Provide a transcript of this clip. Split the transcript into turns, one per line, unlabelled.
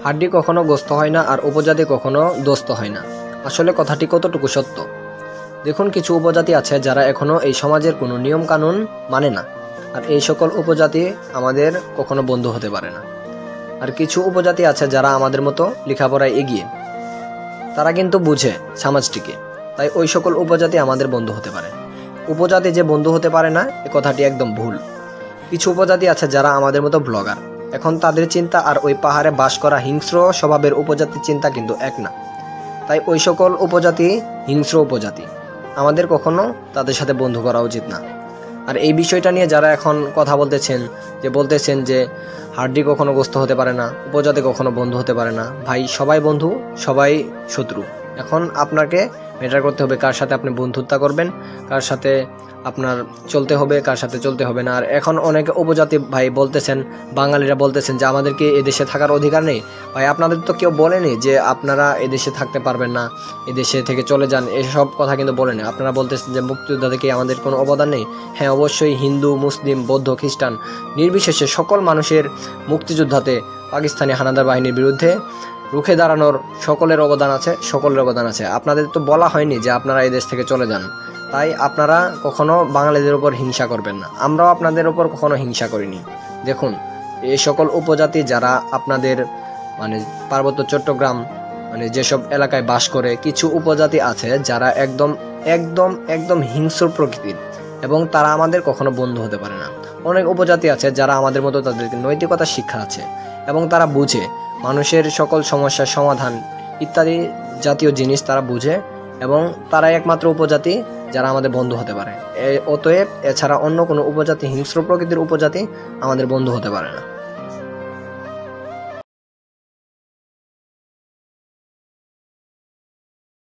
হাড্ডি কখনো গোস্ত হয় না আর উপজাতি কখনো দোস্ত হয় না। আসলে কথাটি কতটুকু সত্য? দেখুন, কিছু উপজাতি আছে যারা এখনো এই সমাজের কোনো নিয়ম কানুন মানে না, আর এই সকল উপজাতি আমাদের কখনো বন্ধু হতে পারে না। আর কিছু উপজাতি আছে যারা আমাদের মতো লেখাপড়ায় এগিয়ে, তারা কিন্তু বুঝে সমাজটিকে, তাই ওই সকল উপজাতি আমাদের বন্ধু হতে পারে। উপজাতি যে বন্ধু হতে পারে না, এ কথাটি একদম ভুল। কিছু উপজাতি আছে যারা আমাদের মতো ব্লগার, এখন তাদের চিন্তা আর ওই পাহাড়ে বাস করা হিংস্র স্বভাবের উপজাতির চিন্তা কিন্তু এক না। তাই ওই সকল উপজাতি হিংস্র উপজাতি, আমাদের কখনো তাদের সাথে বন্ধু করা উচিত না। আর এই বিষয়টা নিয়ে যারা এখন কথা বলতেছেন যে হাড্ডি কখনো গোস্ত হতে পারে না, উপজাতি কখনো বন্ধু হতে পারে না, ভাই সবাই বন্ধু, সবাই শত্রু। এখন আপনাকে ম্যাটার করতে হবে কার সাথে আপনি বন্ধুত্ব করবেন, কার সাথে আপনার চলতে হবে, কার সাথে চলতে হবে না। আর এখন অনেকে উপজাতি ভাই বলতেছেন, বাঙালিরা বলতেছেন যে আমাদেরকে এদেশে থাকার অধিকার নেই। ভাই, আপনাদের তো কেউ বলেনি যে আপনারা এদেশে থাকতে পারবেন না, এদেশে থেকে চলে যান, এসব কথা কিন্তু বলেনি। আপনারা বলতেছেন যে মুক্তিযোদ্ধা থেকে আমাদের কোনো অবদান নেই। হ্যাঁ, অবশ্যই হিন্দু, মুসলিম, বৌদ্ধ, খ্রিস্টান নির্বিশেষে সকল মানুষের মুক্তিযোদ্ধাতে পাকিস্তানি হানাদার বাহিনীর বিরুদ্ধে রুখে দাঁড়ানোর সকলের অবদান আছে। আপনাদের তো বলা হয়নি যে আপনারা এই দেশ থেকে চলে যান। তাই আপনারা কখনো বাঙালিদের উপর হিংসা করবেন না, আমরাও আপনাদের উপর কখনো হিংসা করিনি। দেখুন, এই সকল উপজাতি যারা আপনাদের পার্বত্য চট্টগ্রাম যেসব এলাকায় বাস করে, কিছু উপজাতি আছে যারা একদম একদম একদম হিংস্র প্রকৃতির, এবং তারা আমাদের কখনো বন্ধু হতে পারে না। অনেক উপজাতি আছে যারা আমাদের মতো, তাদেরকে নৈতিকতার শিক্ষা আছে এবং তারা বুঝে মানুষের সকল সমস্যার সমাধান ইত্যাদি জাতীয় জিনিস তারা বুঝে, এবং তারাই একমাত্র উপজাতি যারা আমাদের বন্ধু হতে পারে। অতএব এছাড়া অন্য কোনো উপজাতি, হিংস্র প্রকৃতির উপজাতি আমাদের বন্ধু হতে পারে না।